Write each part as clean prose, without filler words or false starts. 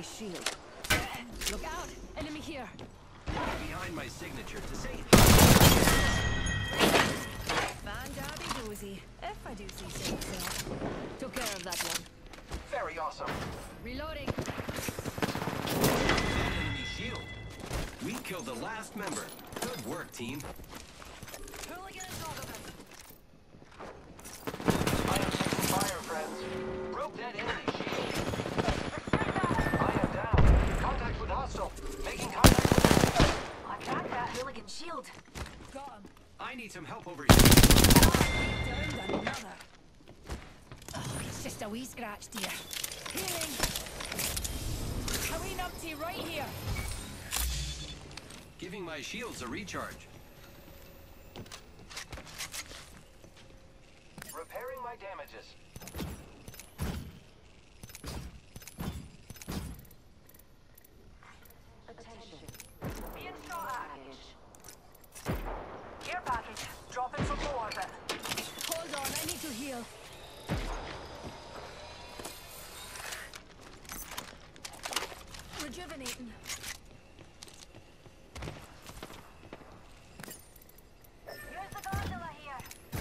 shield. Look out! Enemy here! Behind my signature to say Van Derby doozy, if I do see so myself. Took care of that one. very awesome. Reloading. Enemy shield. We killed the last member. Good work, team. Hooligan and dog of it. I am taking fire, friends. Broke that enemy shield. I am down. Contact with hostile. Making contact with... I cracked that hooligan shield. Got him. I need some help over here. Downed on another. Oh, it's just a wee scratch, dear. Healing. Hurrying up to you right here. Giving my shields a recharge. Repairing my damages. Attention. Being shot at. Care package. Dropping from low orbit. Hold on, I need to heal. Rejuvenating. Use the gondola here.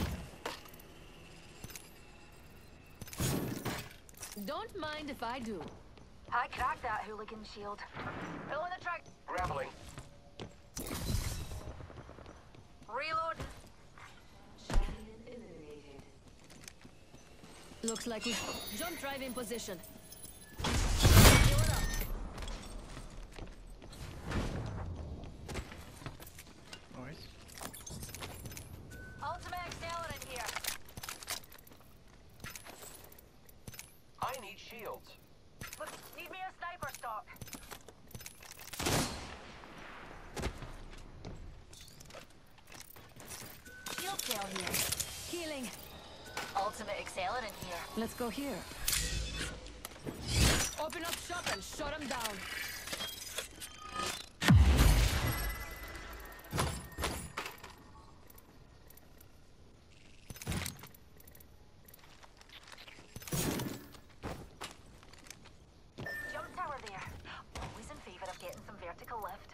Don't mind if I do. I cracked that hooligan shield. Pulling the track. Grappling. Reload. Looks like we jump drive in position. Healing up. Nice. Ultimate accelerant here. I need shields. Look, need me a sniper stock. Shield cell here. Healing. Ultimate accelerant here. Let's go here. Open up shop and shut him down. Jump tower there. Always in favor of getting some vertical lift.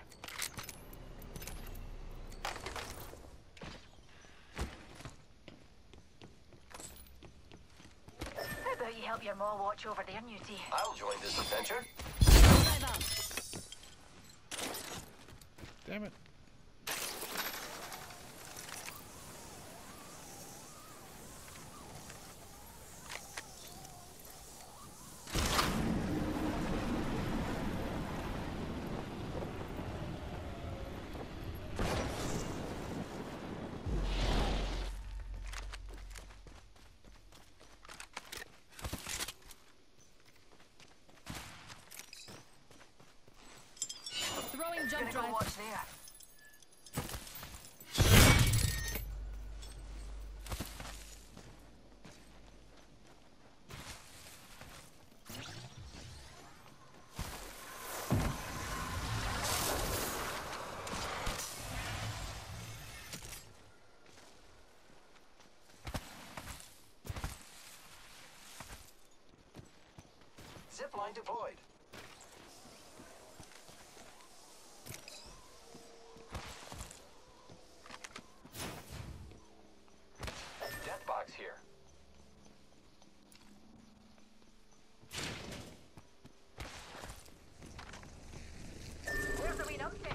How about you help your ma watch over there, Newty? I'll join this adventure. Drive out. Damn it. Throwing jump Gonna go drive. watch there. Zipline deployed. Death box here. Where's the wee numpty?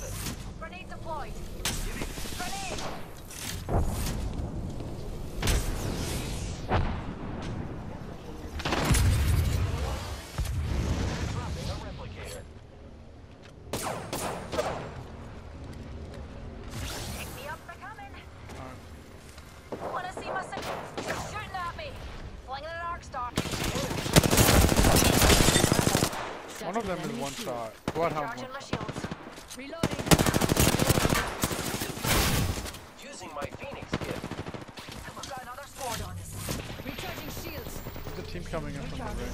spotted. Grenade deployed. Grenade! Dropping a replicator. Pick me up, they're coming. Alright. Wanna see my shooting at me? Flinging an arc star. One of them is one shot. Bloodhound one Charging my shot. shields. Reloading. Using my Phoenix kit. We've got another squad on us. Recharging shields. There's a team coming in from the ring.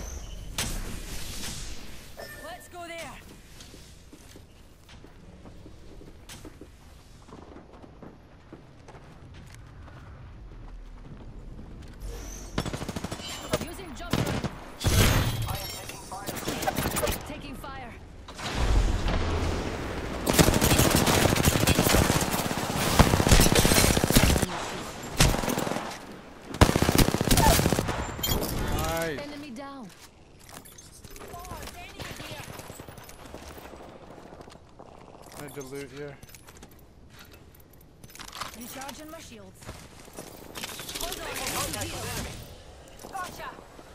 Let's go there. Using jump drive. I am taking fire. Taking fire. Nice. Enemy down. Oh, enemy here. I need to loot here. Recharging my shields. Hold on, Making I need contact heal. with enemy. Gotcha!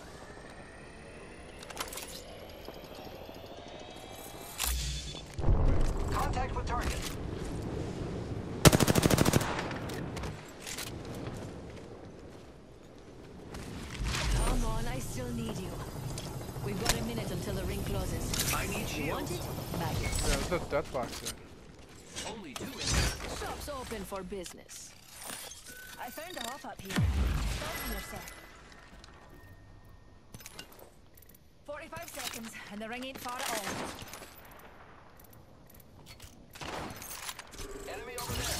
Contact with target. Come on, I still need you. We've got a minute until the ring closes. I need You want shields. it? Bag it. Yeah, there's a death box there. Only 2 in. Shop's open for business. I found a hop up here. Stop here, sir. 45 seconds, and the ring ain't far at all. Enemy over there.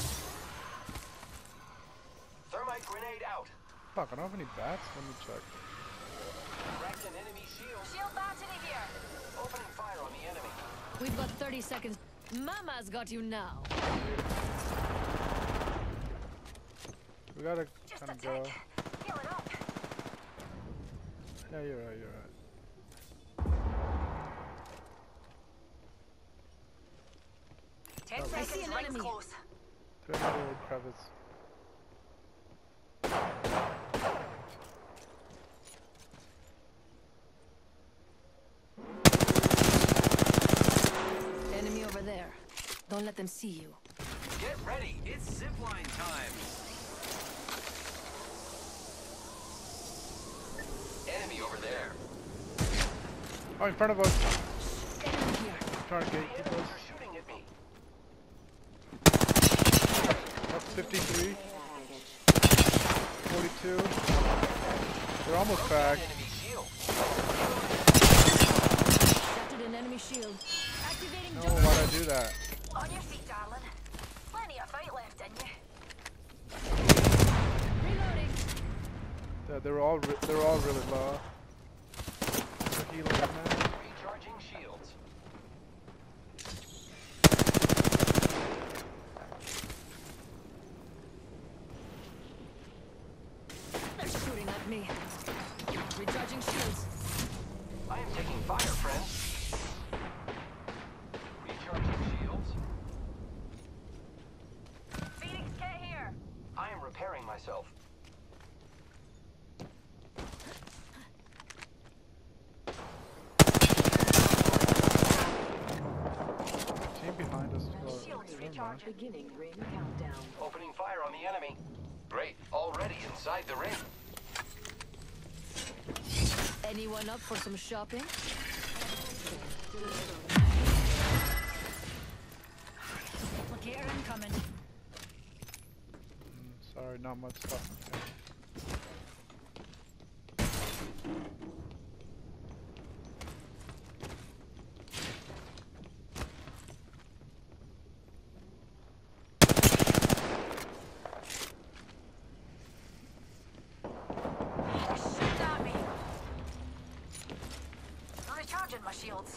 Thermite grenade out. Fuck, I don't have any bats. Let me check. Cracked an enemy shield. Shield battery here. Opening fire on the enemy. We've got 30 seconds. Mama's got you now. We gotta Just a kind of go. tick. Heal it up. Yeah, you're right. You're right. 10 Oh. seconds, I see an ring's enemy. close. Through another old crevice. Enemy over there. Don't let them see you. Get ready. It's zipline time. Enemy over there. Oh, in front of us. Enemy here. Trying to The get enemies us. are shooting at me. Up 53. 42. They're almost back. Enemy shield. Shattered an enemy shield. Activating No, jump. why'd I do that? On your feet, darling. Plenty of fight left in you. Reloading. Yeah, they're all really low. They're healing up now. Recharging shields. They're shooting at me. Recharging shields. I am taking fire, friends. Recharging shields. Phoenix, get here. I am repairing myself. Team behind us. Oh, Shields never mind. recharging. Beginning ring countdown. Opening fire on the enemy. Great. Already inside the ring. Anyone up for some shopping? Replicator incoming. Sorry, not much stuff. Okay. Shoot at me. Recharging my shields.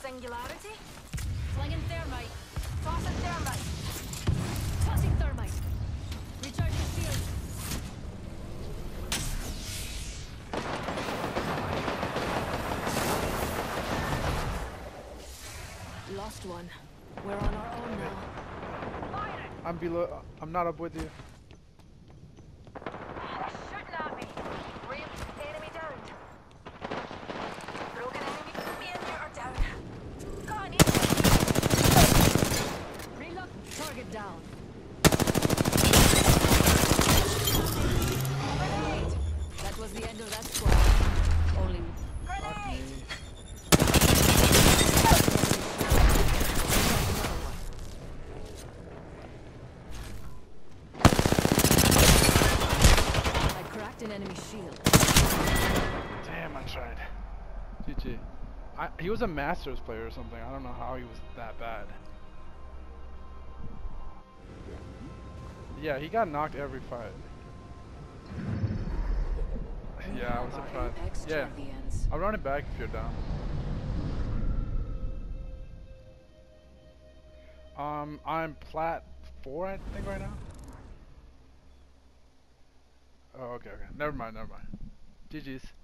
Singularity? Flinging thermite. Tossing thermite. Tossing thermite. Recharge your shield. Lost one. We're on our own now. Firing! I'm below. I'm not up with you. Shooting at me. Real enemy downed. Broken enemy. Me and you are down. Got an enemy. Reload. Target down. Grenade! That was the end of that squad. Only Grenade! I cracked an enemy shield. Damn, I tried. GG. He was a Masters player or something. I don't know how he was that bad. Yeah, he got knocked every fight. Yeah, I was surprised. Yeah, I'll run it back if you're down. I'm plat 4, I think, right now. Oh, okay. Never mind. GG's.